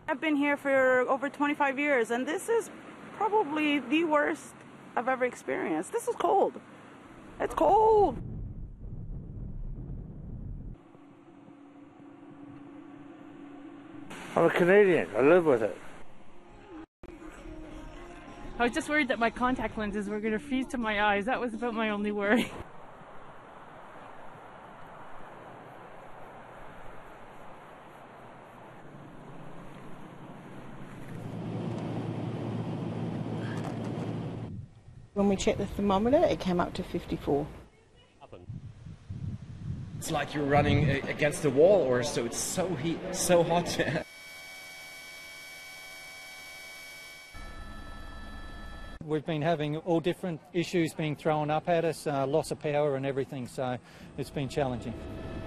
I've been here for over 25 years, and this is probably the worst I've ever experienced. This is cold. It's cold. I'm a Canadian. I live with it. I was just worried that my contact lenses were going to freeze to my eyes. That was about my only worry. When we checked the thermometer, it came up to 54. It's like you're running against the wall, or so. It's so hot. We've been having all different issues being thrown up at us, loss of power and everything, so it's been challenging.